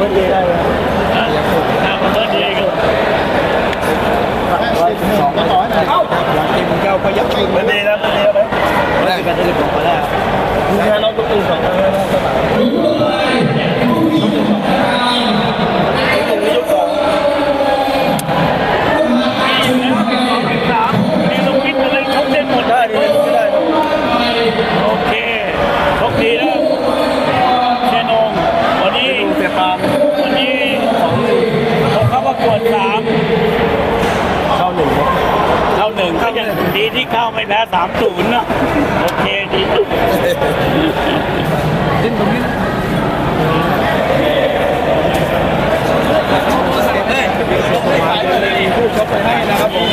บิร์ดเดย์ได้เลยเบิร์ดเดย์กัน200เข้าหลังทีมเก้าพยักเบิร์ดเดย์นะเบิร์ดเดย์ไหมได้กันจะหลุดออกมาได้คุณแค่เราก็ตื่น2ครั้งแล้วโอเคโชคดีนะเชนงวันนี้เสียปามวันนี้ผมเข้าประกวด3เข้า1ก็ยังดีที่เข้าไม่แพ้30นะโอเคดีดิ้นตรงนี้นะพูดเขาไปให้นะครับผม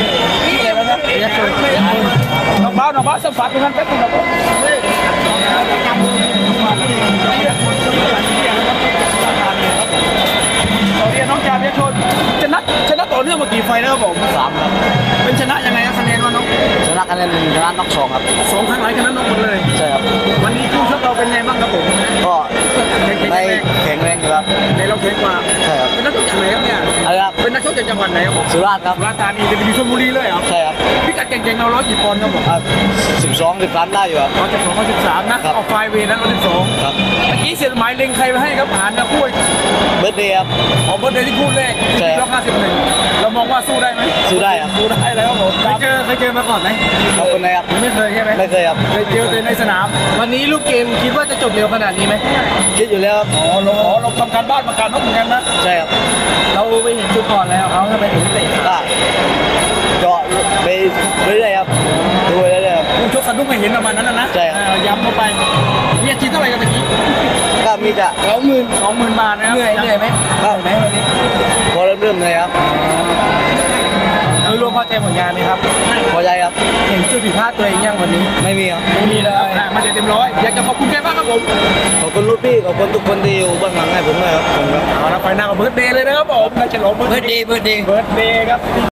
น้องบ้าสัมผัสกันแป๊บนึงนะครับน้องจาเบียชนชนะต่อเนื่องมากี่ไฟแล้วครับผม3ครับเป็นชนะยังไงคะแนนว่าน้องชนะคะแนน1ชนะน็อก2ครับ2ครั้งหลายชนะน็อกหมดเลยใช่ครับวันนี้คู่ชกเราเป็นไงบ้างครับผมก็ไม่แข็งแรงอยู่ครับในเราแข็งกว่าใช่ครับเป็นนักชกจากไหนครับเนี่ยเป็นนักชกจากจังหวัดไหนครับผมสุราษฎร์ครับสุราษฎร์ธานีเป็นอยู่ชลบุรีเลยครับใช่ครับพิกัดเก่งๆเรา100กี่ปอนด์ครับผม12-13ได้อยู่ครับ12-13นะออกไฟเวทนั้น112ครับเมื่อกี้เสียหมายเล็งใครไปให้ครับผ่านนะคู่เบิร์ดเดย์ครับเบิร์ดเดย์ที่พูดแรกที่151เรามองว่าสู้ได้ไหมสู้ได้ครับสู้ได้แล้วผมเคยเจอมาก่อนไหมขอบคุณนะครับไม่เคยใช่ไหมไม่เคยครับเคยเจอในสนามวันนี้ลูกเกมคิดว่าจะจบเร็วขนาดนี้ไหมคิดอยู่แล้วเราทำการบ้านมาการน้องเหมือนกันนะใช่ครับเราไปเห็นจุดก่อนแล้วเขาทำไมถึงเตะได้เจาะไปเรื่อยๆครับดูไปเรื่อยๆผู้ชกสะดุ้งไม่เห็นประมาณนั้นนะใช่ย้ำเข้าไปมีอาชีพเท่าไหร่กันตะกี้ก็มีจะ20,000 บาทนะครับเหนื่อยไหมวันนี้พอเริ่มเลยครับรวมพอใจผลงานไหมครับพอใจครับเห็นจุดผิดพลาดตัวเองยังวันนี้ไม่มีครับไม่มีเลยมาเต็มร้อยอยากจะขอบคุณแกบ้างครับผมขอบคุณลูกพี่ขอบคุณทุกคนที่อยู่เบื้องหลังให้ผมด้วยครับเอาละไปหน้ากับเบิร์ดเดย์เลยนะครับผมในฉลองเบิร์ดเดย์ครับ